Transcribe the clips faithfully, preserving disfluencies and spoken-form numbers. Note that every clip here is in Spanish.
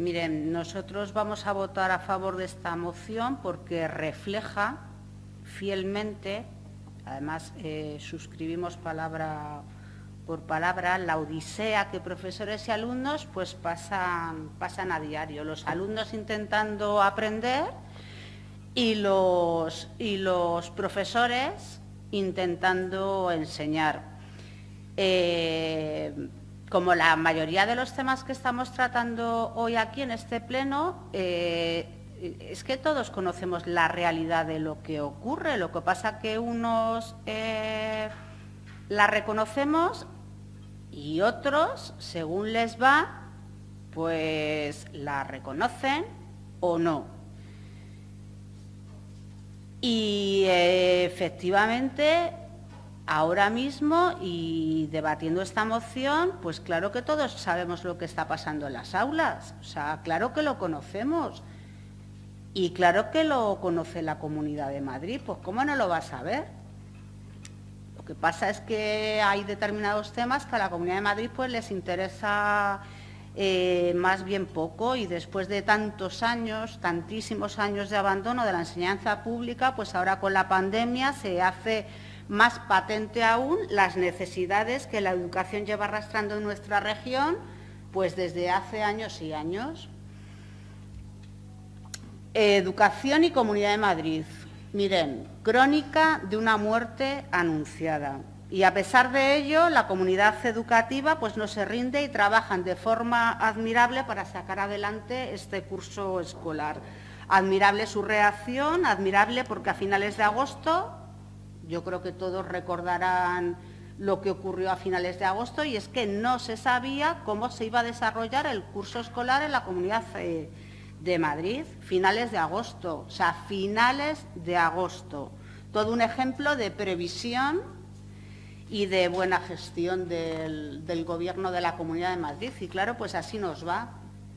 Miren, nosotros vamos a votar a favor de esta moción porque refleja fielmente, además eh, suscribimos palabra por palabra, la odisea que profesores y alumnos pues pasan, pasan a diario. Los alumnos intentando aprender y los, y los profesores intentando enseñar. Eh, como la mayoría de los temas que estamos tratando hoy aquí en este pleno, eh, es que todos conocemos la realidad de lo que ocurre. Lo que pasa que unos eh, la reconocemos y otros, según les va, pues la reconocen o no. Y eh, efectivamente, ahora mismo, y debatiendo esta moción, pues claro que todos sabemos lo que está pasando en las aulas. O sea, claro que lo conocemos. Y claro que lo conoce la Comunidad de Madrid. Pues ¿cómo no lo va a saber? Lo que pasa es que hay determinados temas que a la Comunidad de Madrid pues les interesa eh, más bien poco, y después de tantos años, tantísimos años de abandono de la enseñanza pública, pues ahora con la pandemia se hace más patente aún las necesidades que la educación lleva arrastrando en nuestra región pues desde hace años y años. Educación y Comunidad de Madrid. Miren, crónica de una muerte anunciada. Y a pesar de ello, la comunidad educativa pues no se rinde y trabajan de forma admirable para sacar adelante este curso escolar. Admirable su reacción, admirable porque a finales de agosto, yo creo que todos recordarán lo que ocurrió a finales de agosto, y es que no se sabía cómo se iba a desarrollar el curso escolar en la Comunidad de Madrid, finales de agosto, o sea, finales de agosto. Todo un ejemplo de previsión y de buena gestión del, del Gobierno de la Comunidad de Madrid. Y claro, pues así nos va.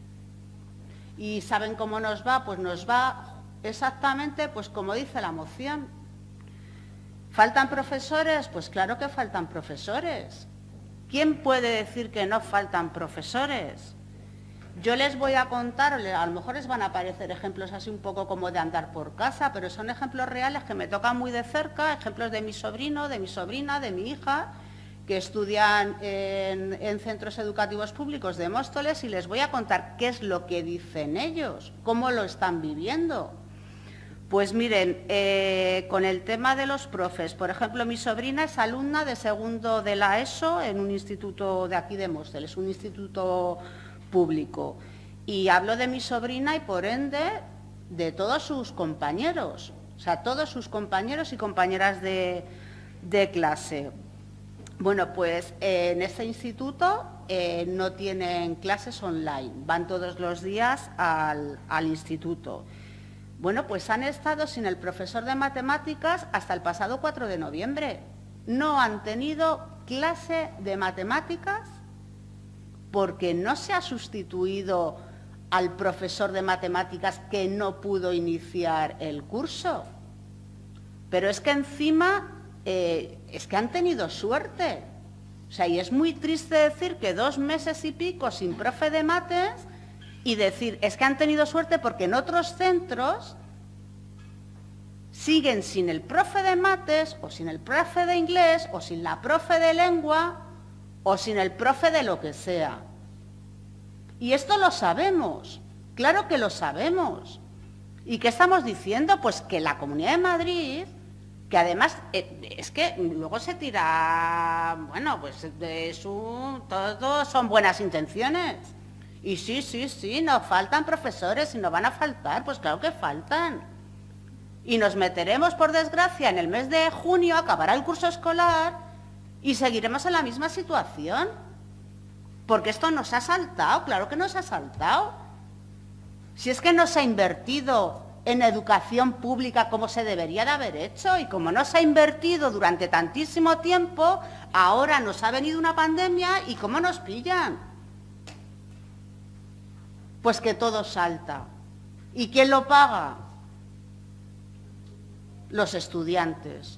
¿Y saben cómo nos va? Pues nos va exactamente pues como dice la moción. ¿Faltan profesores? Pues claro que faltan profesores. ¿Quién puede decir que no faltan profesores? Yo les voy a contar, a lo mejor les van a aparecer ejemplos así un poco como de andar por casa, pero son ejemplos reales que me tocan muy de cerca, ejemplos de mi sobrino, de mi sobrina, de mi hija, que estudian en, en centros educativos públicos de Móstoles, y les voy a contar qué es lo que dicen ellos, cómo lo están viviendo. Pues miren, eh, con el tema de los profes, por ejemplo, mi sobrina es alumna de segundo de la ESO en un instituto de aquí de Móstoles, un instituto público. Y hablo de mi sobrina y, por ende, de todos sus compañeros, o sea, todos sus compañeros y compañeras de, de clase. Bueno, pues eh, en este instituto eh, no tienen clases online, van todos los días al, al instituto. Bueno, pues han estado sin el profesor de matemáticas hasta el pasado cuatro de noviembre. No han tenido clase de matemáticas porque no se ha sustituido al profesor de matemáticas que no pudo iniciar el curso. Pero es que encima, eh, es que han tenido suerte. O sea, y es muy triste decir que dos meses y pico sin profe de mates y decir, es que han tenido suerte porque en otros centros siguen sin el profe de mates, o sin el profe de inglés, o sin la profe de lengua, o sin el profe de lo que sea. Y esto lo sabemos, claro que lo sabemos. ¿Y qué estamos diciendo? Pues que la Comunidad de Madrid, que además eh, es que luego se tira, bueno, pues de su, todo son buenas intenciones. Y sí, sí, sí, nos faltan profesores y nos van a faltar, pues claro que faltan. Y nos meteremos, por desgracia, en el mes de junio, acabará el curso escolar y seguiremos en la misma situación. Porque esto nos ha saltado, claro que nos ha saltado. Si es que no se ha invertido en educación pública como se debería de haber hecho, y como no se ha invertido durante tantísimo tiempo, ahora nos ha venido una pandemia y ¿cómo nos pillan? Pues que todo salta. ¿Y quién lo paga? Los estudiantes.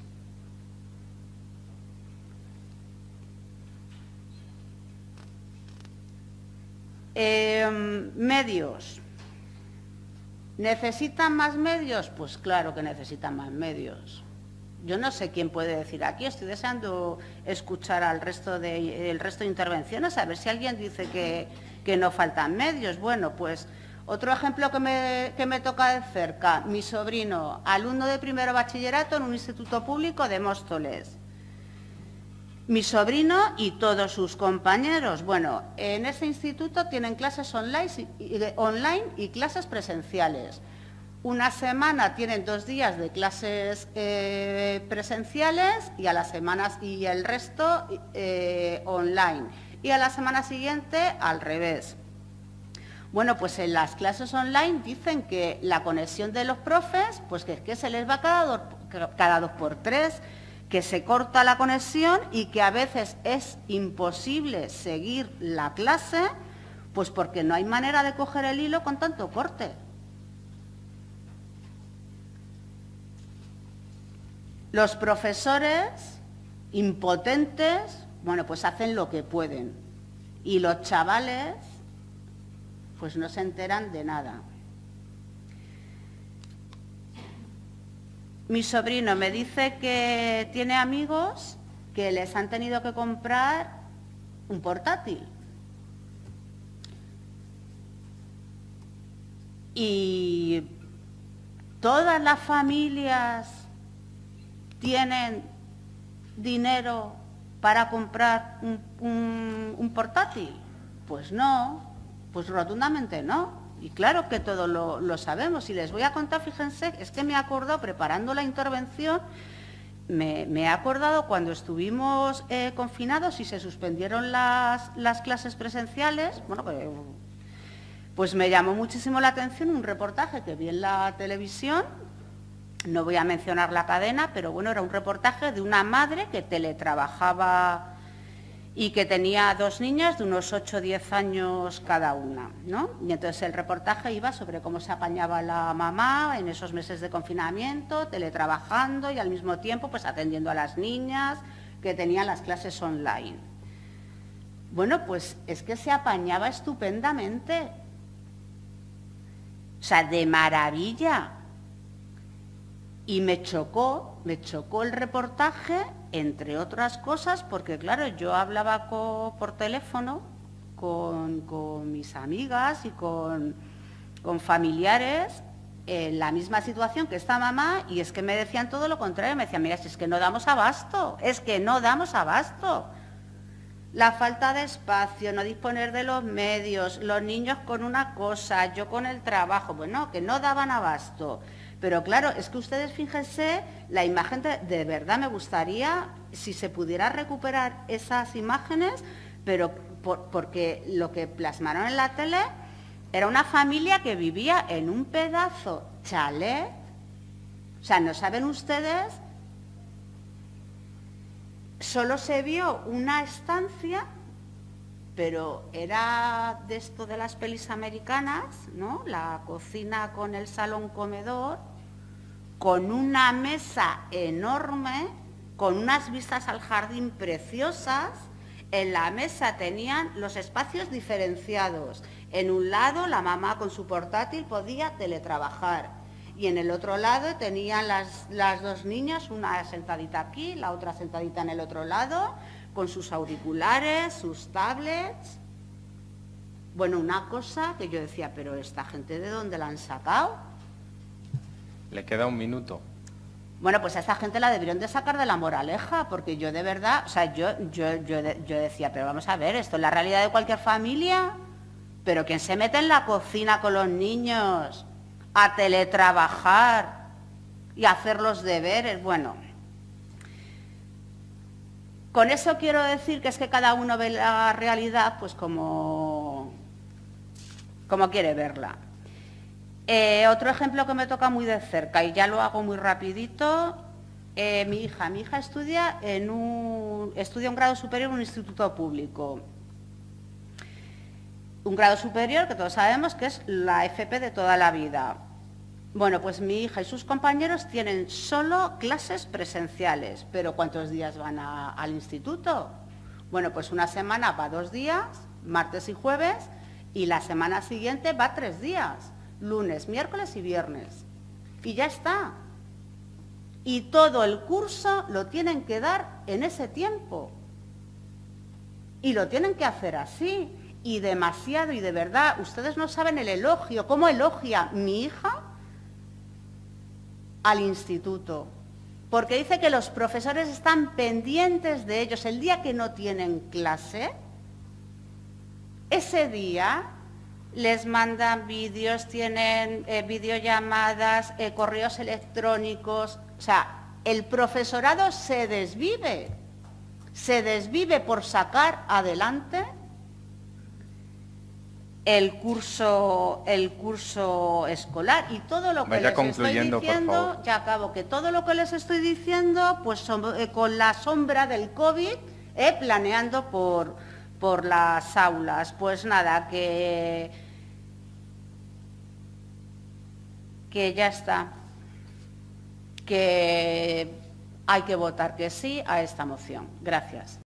Eh, medios. ¿Necesitan más medios? Pues claro que necesitan más medios. Yo no sé quién puede decir aquí, estoy deseando escuchar al resto de, el resto de intervenciones, a ver si alguien dice que, que no faltan medios. Bueno, pues otro ejemplo que me, que me toca de cerca, mi sobrino, alumno de primero bachillerato en un instituto público de Móstoles. Mi sobrino y todos sus compañeros, bueno, en ese instituto tienen clases online y, online y clases presenciales. Una semana tienen dos días de clases eh, presenciales y a las semanas y el resto eh, online. Y a la semana siguiente al revés. Bueno, pues en las clases online dicen que la conexión de los profes, pues que, que se les va cada dos, cada dos por tres, que se corta la conexión y que a veces es imposible seguir la clase, pues porque no hay manera de coger el hilo con tanto corte. Los profesores, impotentes, bueno, pues hacen lo que pueden. Y los chavales, pues no se enteran de nada. Mi sobrino me dice que tiene amigos que les han tenido que comprar un portátil. Y todas las familias tienen dinero para comprar un, un, un portátil. Pues no, pues rotundamente no. Y claro que todo lo, lo sabemos. Y les voy a contar, fíjense, es que me he acordado, preparando la intervención, me, me he acordado cuando estuvimos eh, confinados y se suspendieron las, las clases presenciales, bueno, pues, pues me llamó muchísimo la atención un reportaje que vi en la televisión, no voy a mencionar la cadena, pero bueno, era un reportaje de una madre que teletrabajaba y que tenía dos niñas de unos ocho o diez años cada una, ¿no? Y entonces el reportaje iba sobre cómo se apañaba la mamá en esos meses de confinamiento, teletrabajando y al mismo tiempo pues atendiendo a las niñas que tenían las clases online. Bueno, pues es que se apañaba estupendamente, o sea, de maravilla. Y me chocó, me chocó el reportaje, entre otras cosas, porque claro, yo hablaba con, por teléfono con, con mis amigas y con, con familiares en la misma situación que esta mamá, y es que me decían todo lo contrario, me decían, mira, si es que no damos abasto, es que no damos abasto. La falta de espacio, no disponer de los medios, los niños con una cosa, yo con el trabajo, bueno, que no daban abasto. Pero claro, es que ustedes fíjense la imagen, de, de verdad me gustaría, si se pudiera recuperar esas imágenes, pero por, porque lo que plasmaron en la tele era una familia que vivía en un pedazo chalet. O sea, ¿no saben ustedes? Solo se vio una estancia, pero era de esto de las pelis americanas, ¿no? La cocina con el salón comedor, con una mesa enorme, con unas vistas al jardín preciosas. En la mesa tenían los espacios diferenciados. En un lado la mamá con su portátil podía teletrabajar y en el otro lado tenían las, las dos niñas, una sentadita aquí, la otra sentadita en el otro lado, con sus auriculares, sus tablets. Bueno, una cosa que yo decía, pero ¿esta gente de dónde la han sacado? Le queda un minuto. Bueno, pues a esta gente la debieron de sacar de la moraleja, porque yo de verdad, o sea, yo, yo, yo, yo decía, pero vamos a ver, esto es la realidad de cualquier familia, pero ¿quién se mete en la cocina con los niños a teletrabajar y a hacer los deberes? Bueno, con eso quiero decir que es que cada uno ve la realidad pues como, como quiere verla. Eh, otro ejemplo que me toca muy de cerca, y ya lo hago muy rapidito, eh, mi hija. Mi hija estudia, en un, estudia un grado superior en un instituto público. Un grado superior que todos sabemos que es la F P de toda la vida. Bueno, pues mi hija y sus compañeros tienen solo clases presenciales, pero ¿cuántos días van a, al instituto? Bueno, pues una semana va dos días, martes y jueves, Y la semana siguiente va tres días, lunes, miércoles y viernes. Y ya está. Y todo el curso lo tienen que dar en ese tiempo. Y lo tienen que hacer así. Y demasiado, y de verdad, ustedes no saben el elogio, cómo elogia mi hija al instituto. Porque dice que los profesores están pendientes de ellos. El día que no tienen clase, ese día les mandan vídeos, tienen eh, videollamadas, eh, correos electrónicos. O sea, el profesorado se desvive, se desvive por sacar adelante el curso, el curso escolar. Y todo lo que Vaya les estoy diciendo, ya acabo, que todo lo que les estoy diciendo, pues son, eh, con la sombra del COVID, eh, planeando por, por las aulas. Pues nada, que, que ya está, que hay que votar que sí a esta moción. Gracias.